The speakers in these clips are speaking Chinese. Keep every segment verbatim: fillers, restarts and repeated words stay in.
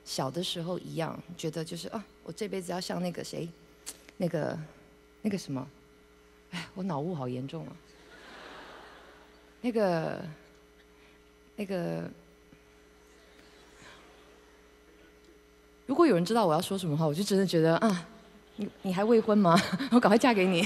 小的时候一样，觉得就是啊，我这辈子要像那个谁，那个那个什么，哎，我脑雾好严重啊。那个那个，如果有人知道我要说什么话，我就真的觉得啊，你你还未婚吗？我赶快嫁给你。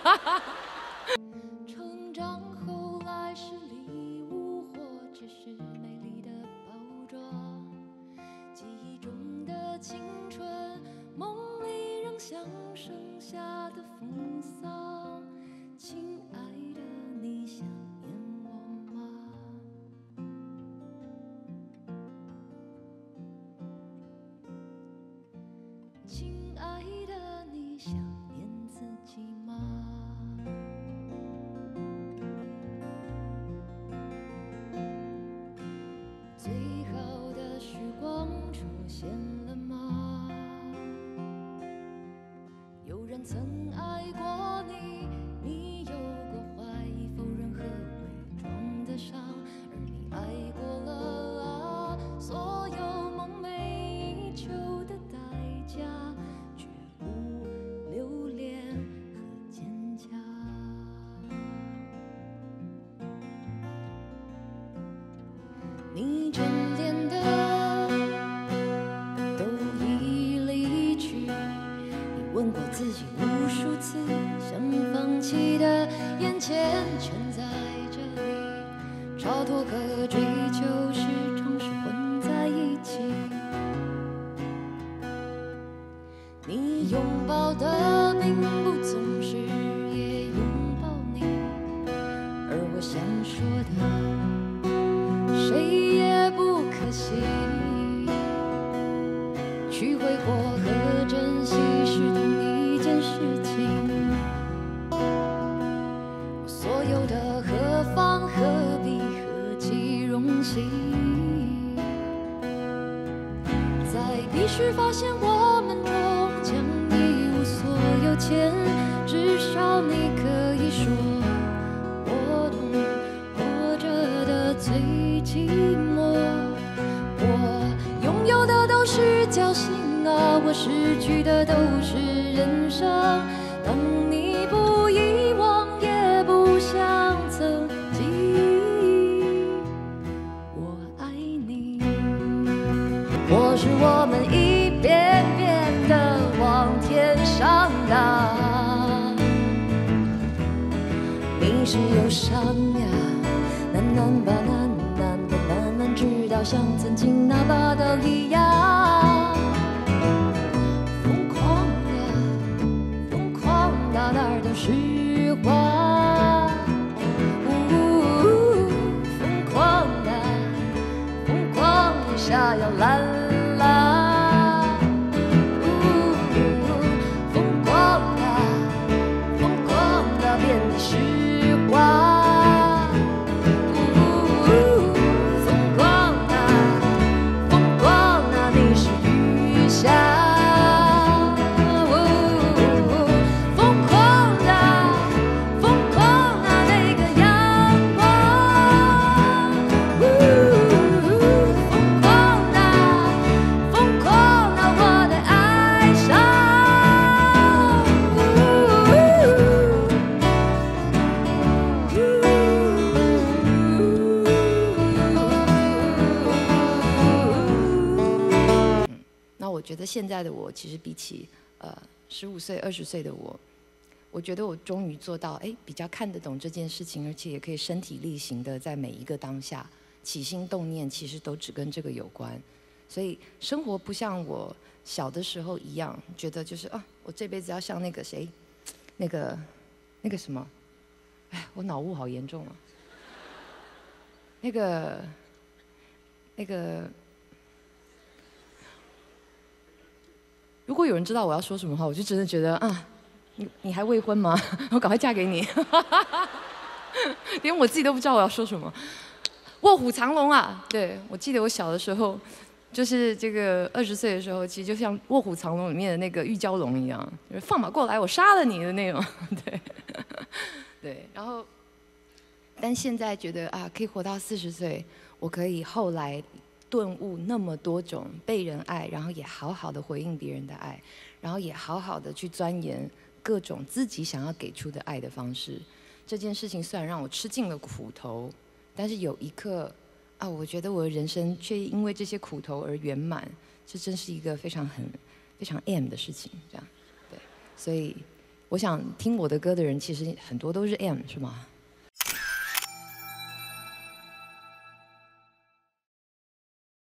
成长后来是礼物，或只是美丽的包装。记忆中的青春，梦里仍像盛夏的风骚。亲爱的，你想念我吗？亲爱的，你想念自己吗？最好的时光出现了吗？有人曾爱过你，你有过怀疑、否认和伪装的伤，而你爱过了啊，所有梦寐以求的代价，却无留恋和坚强。你眷恋的都已离去，你问过自己无数次，想放弃的眼前全在这里，超脱和追求时常是混在一起。你拥抱的并不总是也拥抱你，而我想说的谁也不可惜。去挥霍和珍惜是同一件事情，我所有的何妨何必何其荣幸，在必须发现我们终将一无所有前，至少你可以说我懂活着的最寂寞。我拥有的都是侥幸啊，我失去的都是人生。当你不遗忘，也不像曾经，我爱你。或许我们一遍遍地往天上打，你是忧伤呀，难难吧，难难吧，难难，直到像曾经那把刀一样，疯狂的，疯狂到哪儿都是花，呜，疯狂的，疯狂一下要烂啦，呜，疯狂的，疯狂到遍地是花。 我觉得现在的我，其实比起呃十五岁、二十岁的我，我觉得我终于做到，哎，比较看得懂这件事情，而且也可以身体力行的在每一个当下起心动念，其实都只跟这个有关。所以生活不像我小的时候一样，觉得就是啊，我这辈子要像那个谁，那个那个什么，哎，我脑雾好严重啊。那个那个。如果有人知道我要说什么话，我就真的觉得啊，你你还未婚吗？我赶快嫁给你。连我自己都不知道我要说什么。卧虎藏龙啊！对，我记得我小的时候，就是这个二十岁的时候，其实就像《卧虎藏龙》里面的那个玉娇龙一样，就是放马过来，我杀了你的那种。对，对。然后，但现在觉得啊，可以活到四十岁，我可以后来顿悟那么多种被人爱，然后也好好的回应别人的爱，然后也好好的去钻研各种自己想要给出的爱的方式。这件事情虽然让我吃尽了苦头，但是有一刻啊，我觉得我的人生却因为这些苦头而圆满，这真是一个非常很非常 M 的事情，这样，对，所以我想听我的歌的人其实很多都是 M， 是吗？